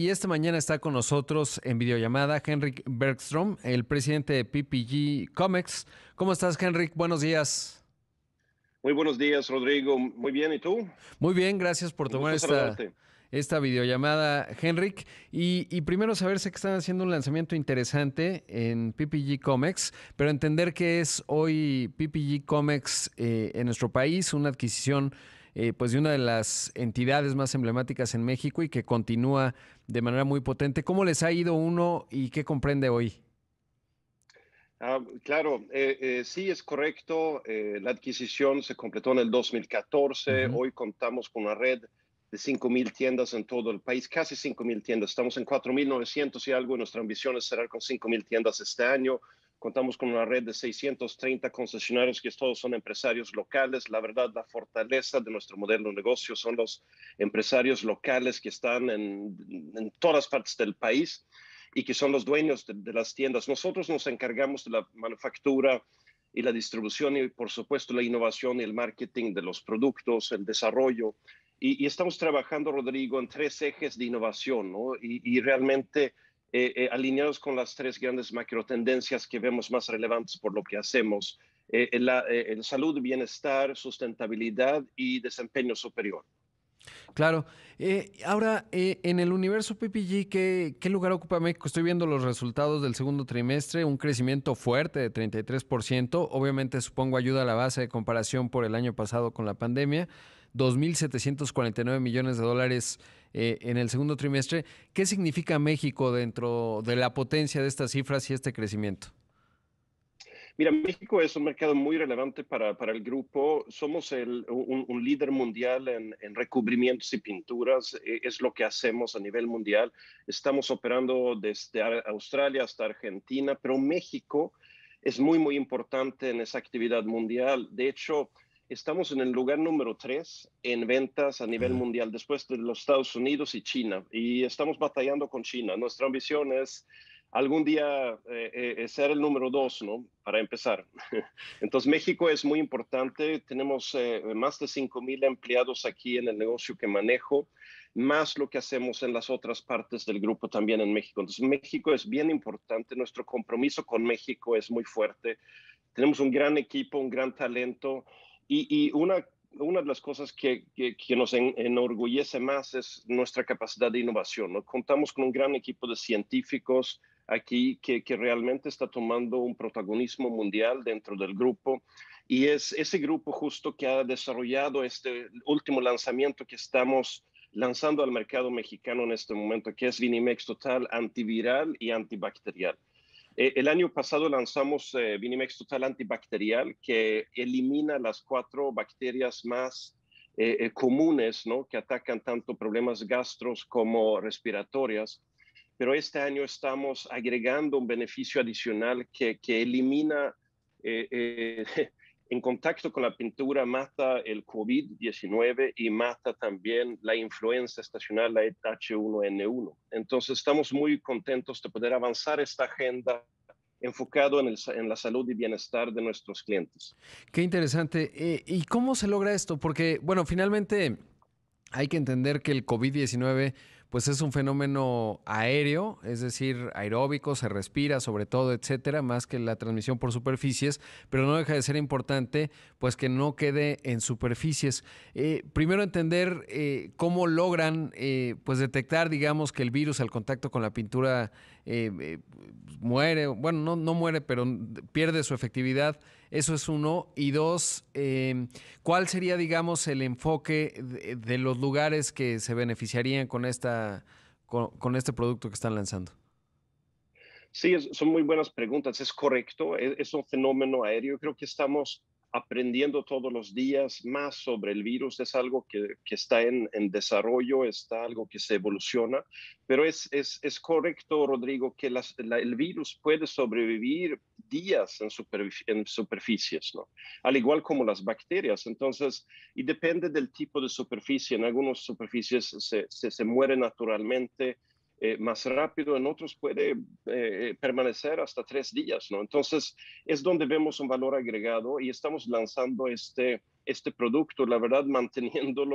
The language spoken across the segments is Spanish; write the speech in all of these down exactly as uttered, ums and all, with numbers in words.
Y esta mañana está con nosotros en videollamada Henrik Bergström, el presidente de P P G Comex. ¿Cómo estás, Henrik? Buenos días. Muy buenos días, Rodrigo. Muy bien, ¿y tú? Muy bien, gracias por Un tomar gusto esta, saludarte. esta videollamada, Henrik. Y, y primero saber, sé que están haciendo un lanzamiento interesante en P P G Comex, pero entender qué es hoy P P G Comex eh, en nuestro país, una adquisición eh, pues de una de las entidades más emblemáticas en México y que continúa de manera muy potente. ¿Cómo les ha ido uno y qué comprende hoy? Ah, claro, eh, eh, sí es correcto. Eh, la adquisición se completó en el dos mil catorce. Ujú. Hoy contamos con una red de cinco mil tiendas en todo el país, casi cinco mil tiendas. Estamos en cuatro mil novecientos y algo y nuestra ambición es cerrar con cinco mil tiendas este año. Contamos con una red de seiscientos treinta concesionarios que todos son empresarios locales. La verdad, la fortaleza de nuestro modelo de negocio son los empresarios locales que están en, en todas partes del país y que son los dueños de, de las tiendas. Nosotros nos encargamos de la manufactura y la distribución y, por supuesto, la innovación y el marketing de los productos, el desarrollo. Y, y estamos trabajando, Rodrigo, en tres ejes de innovación, ¿no? Y, y realmente eh, eh, alineados con las tres grandes macrotendencias que vemos más relevantes por lo que hacemos. Eh, el, eh, el salud, bienestar, sustentabilidad y desempeño superior. Claro. Eh, ahora, eh, en el universo P P G, ¿qué, ¿qué lugar ocupa México? Estoy viendo los resultados del segundo trimestre, un crecimiento fuerte de treinta y tres por ciento. Obviamente, supongo ayuda a la base de comparación por el año pasado con la pandemia. dos mil setecientos cuarenta y nueve millones de dólares eh, en el segundo trimestre. ¿Qué significa México dentro de la potencia de estas cifras y este crecimiento? Mira, México es un mercado muy relevante para, para el grupo. Somos el, un, un, líder mundial en, en, recubrimientos y pinturas. Es lo que hacemos a nivel mundial. Estamos operando desde Australia hasta Argentina, pero México es muy, muy importante en esa actividad mundial. De hecho, estamos en el lugar número tres en ventas a nivel Ah. mundial, después de los Estados Unidos y China. Y estamos batallando con China. Nuestra ambición es algún día eh, eh, ser el número dos, ¿no? Para empezar. Entonces, México es muy importante. Tenemos eh, más de cinco mil empleados aquí en el negocio que manejo, más lo que hacemos en las otras partes del grupo también en México. Entonces, México es bien importante. Nuestro compromiso con México es muy fuerte. Tenemos un gran equipo, un gran talento y, y una una de las cosas que, que, que nos en, enorgullece más es nuestra capacidad de innovación, ¿no? Contamos con un gran equipo de científicos aquí que, que realmente está tomando un protagonismo mundial dentro del grupo y es ese grupo justo que ha desarrollado este último lanzamiento que estamos lanzando al mercado mexicano en este momento, que es Vinimex Total antiviral y antibacterial. Eh, el año pasado lanzamos eh, Vinimex Total antibacterial, que elimina las cuatro bacterias más eh, eh, comunes, ¿no? Que atacan tanto problemas gastros como respiratorias. Pero este año estamos agregando un beneficio adicional que, que elimina eh, eh, en contacto con la pintura, mata el COVID diecinueve y mata también la influenza estacional, la H uno N uno. Entonces estamos muy contentos de poder avanzar esta agenda enfocado en, el, en la salud y bienestar de nuestros clientes. Qué interesante. Eh, ¿Y cómo se logra esto? Porque, bueno, finalmente hay que entender que el COVID diecinueve pues es un fenómeno aéreo, es decir, aeróbico, se respira sobre todo, etcétera, más que la transmisión por superficies, pero no deja de ser importante pues que no quede en superficies. Eh, primero entender eh, cómo logran eh, pues detectar, digamos, que el virus al contacto con la pintura eh, eh, muere, bueno, no, no muere, pero pierde su efectividad. Eso es uno. Y dos, eh, ¿cuál sería, digamos, el enfoque de, de, los lugares que se beneficiarían con, esta, con, con este producto que están lanzando? Sí, es, son muy buenas preguntas. Es correcto, es, es un fenómeno aéreo. Creo que estamos aprendiendo todos los días más sobre el virus. Es algo que, que está en, en, desarrollo, está algo que se evoluciona. Pero es, es, es correcto, Rodrigo, que las, la, el virus puede sobrevivir días en, superfic en superficies, ¿no? Al igual como las bacterias. Entonces, y depende del tipo de superficie. En algunas superficies se, se, se muere naturalmente. Eh, más rápido, en otros puede eh, permanecer hasta tres días, ¿no? Entonces, es donde vemos un valor agregado y estamos lanzando este, este producto, la verdad, manteniéndolo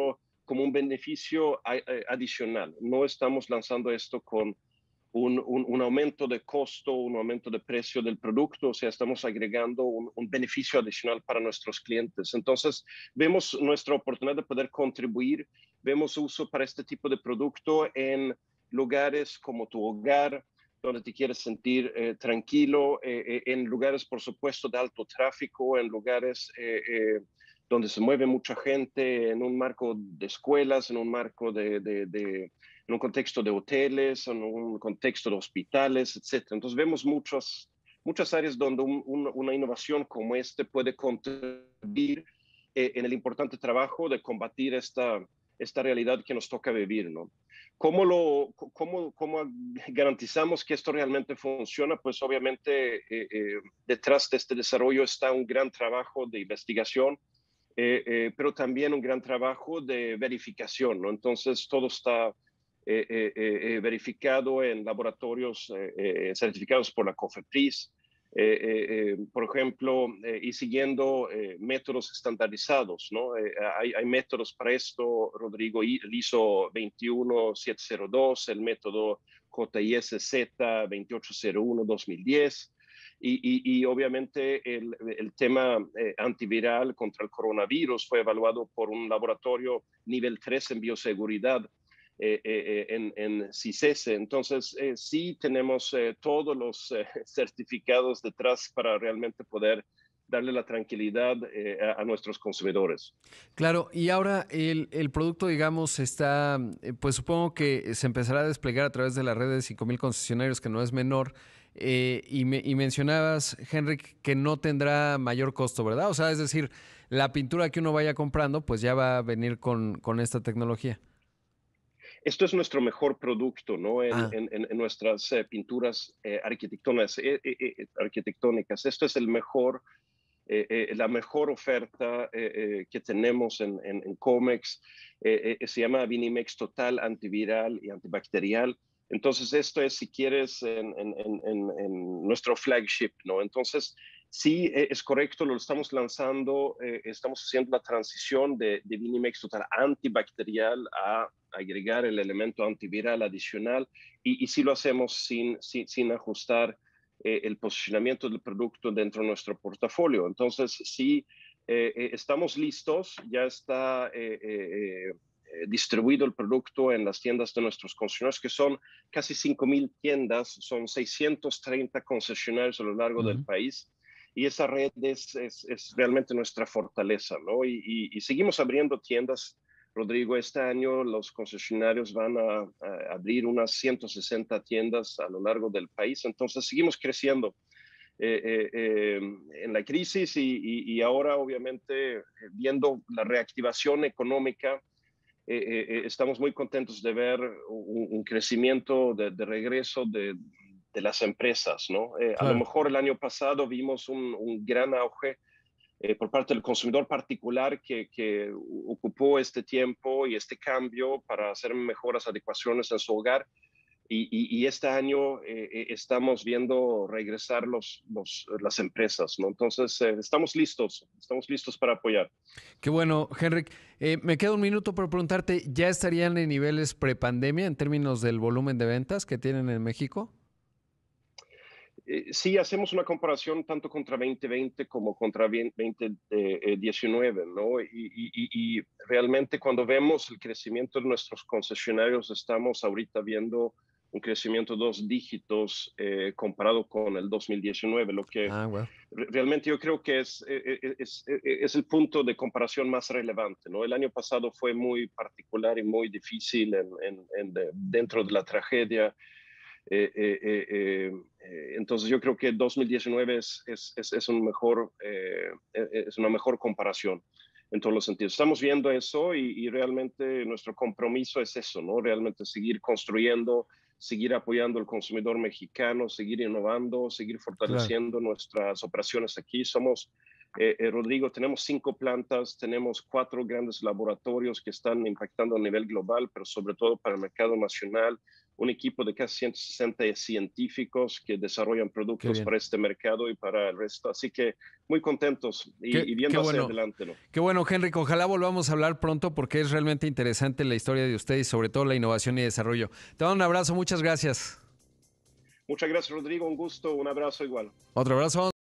como un beneficio a, a, adicional. No estamos lanzando esto con un, un, un aumento de costo, un aumento de precio del producto, o sea, estamos agregando un, un beneficio adicional para nuestros clientes. Entonces, vemos nuestra oportunidad de poder contribuir, vemos uso para este tipo de producto en lugares como tu hogar, donde te quieres sentir eh, tranquilo, eh, eh, en lugares, por supuesto, de alto tráfico, en lugares eh, eh, donde se mueve mucha gente, en un marco de escuelas, en un marco de, de, de en un contexto de hoteles, en un contexto de hospitales, etcétera. Entonces vemos muchas, muchas áreas donde un, un, una innovación como este puede contribuir eh, en el importante trabajo de combatir esta, esta realidad que nos toca vivir, ¿no? ¿Cómo, lo, cómo, ¿Cómo garantizamos que esto realmente funciona? Pues obviamente eh, eh, detrás de este desarrollo está un gran trabajo de investigación, eh, eh, pero también un gran trabajo de verificación, ¿no? Entonces todo está eh, eh, eh, verificado en laboratorios eh, eh, certificados por la COFEPRIS, eh, eh, eh, por ejemplo, eh, y siguiendo eh, métodos estandarizados, ¿no? Eh, hay, hay, métodos para esto, Rodrigo, el ISO veintiuno mil setecientos dos, el método J I S Z veintiocho cero uno dos mil diez, y, y, y obviamente el, el tema eh, antiviral contra el coronavirus fue evaluado por un laboratorio nivel tres en bioseguridad eh, eh, en, en CISESE. Entonces, eh, sí tenemos eh, todos los eh, certificados detrás para realmente poder darle la tranquilidad eh, a, a nuestros consumidores. Claro, y ahora el, el producto, digamos, está, eh, pues supongo que se empezará a desplegar a través de la red de cinco mil concesionarios, que no es menor, eh, y, me, y mencionabas, Henrik, que no tendrá mayor costo, ¿verdad? O sea, es decir, la pintura que uno vaya comprando, pues ya va a venir con, con esta tecnología. Esto es nuestro mejor producto, ¿no? En, Ah. en, en nuestras eh, pinturas eh, arquitectónicas, eh, eh, eh, arquitectónicas. Esto es el mejor, eh, eh, la mejor oferta eh, eh, que tenemos en, en, en Comex. Eh, eh, se llama Vinimex Total Antiviral y Antibacterial. Entonces, esto es, si quieres, en, en, en, en nuestro flagship, ¿no? Entonces, sí, eh, es correcto, lo estamos lanzando, eh, estamos haciendo la transición de, de Vinimex Total Antibacterial a agregar el elemento antiviral adicional, y, y sí lo hacemos sin, sin, sin ajustar eh, el posicionamiento del producto dentro de nuestro portafolio. Entonces, sí, eh, eh, estamos listos, ya está eh, eh, distribuido el producto en las tiendas de nuestros concesionarios, que son casi cinco mil tiendas, son seiscientos treinta concesionarios a lo largo uh-huh. del país, y esa red es, es, es realmente nuestra fortaleza, ¿no? Y, y, y seguimos abriendo tiendas, Rodrigo. Este año los concesionarios van a, a abrir unas ciento sesenta tiendas a lo largo del país, entonces seguimos creciendo eh, eh, eh, en la crisis, y, y, y ahora obviamente viendo la reactivación económica, eh, eh, estamos muy contentos de ver un, un crecimiento de, de regreso de, de las empresas, ¿no? Eh, claro. A lo mejor el año pasado vimos un, un gran auge Eh, por parte del consumidor particular que, que ocupó este tiempo y este cambio para hacer mejoras, adecuaciones en su hogar. Y, y, y este año eh, estamos viendo regresar los, los, las empresas, ¿no? Entonces, eh, estamos listos, estamos listos para apoyar. Qué bueno, Henrik. Eh, me queda un minuto para preguntarte, ¿ya estarían en niveles prepandemia en términos del volumen de ventas que tienen en México? Eh, sí, hacemos una comparación tanto contra veinte veinte como contra veinte diecinueve, ¿no? Y, y, y realmente cuando vemos el crecimiento de nuestros concesionarios, estamos ahorita viendo un crecimiento de dos dígitos eh, comparado con el dos mil diecinueve, lo que ah, well. realmente yo creo que es, es, es el punto de comparación más relevante, ¿no? El año pasado fue muy particular y muy difícil en, en, en de, dentro de la tragedia. Eh, eh, eh, eh, entonces yo creo que dos mil diecinueve es, es, es, es, un mejor, eh, es una mejor comparación en todos los sentidos. Estamos viendo eso, y, y realmente nuestro compromiso es eso, ¿no? Realmente seguir construyendo, seguir apoyando al consumidor mexicano, seguir innovando, seguir fortaleciendo claro. nuestras operaciones aquí. Somos, eh, eh, Rodrigo, tenemos cinco plantas, tenemos cuatro grandes laboratorios que están impactando a nivel global, pero sobre todo para el mercado nacional. un equipo de casi ciento sesenta científicos que desarrollan productos para este mercado y para el resto. Así que muy contentos y, qué, y viendo qué hacia bueno. adelante, ¿no? Qué bueno, Henrik. Ojalá volvamos a hablar pronto porque es realmente interesante la historia de ustedes y sobre todo la innovación y desarrollo. Te mando un abrazo. Muchas gracias. Muchas gracias, Rodrigo. Un gusto. Un abrazo igual. Otro abrazo.